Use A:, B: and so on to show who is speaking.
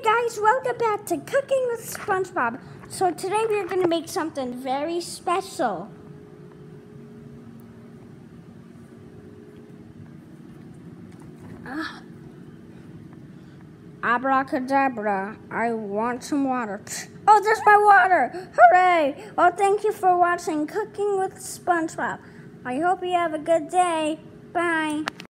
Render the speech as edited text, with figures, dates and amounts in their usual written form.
A: Hey guys, welcome back to Cooking with SpongeBob. So today we're going to make something very special. Abracadabra, I want some water. Oh, there's my water! Hooray! Well, thank you for watching Cooking with SpongeBob. I hope you have a good day. Bye.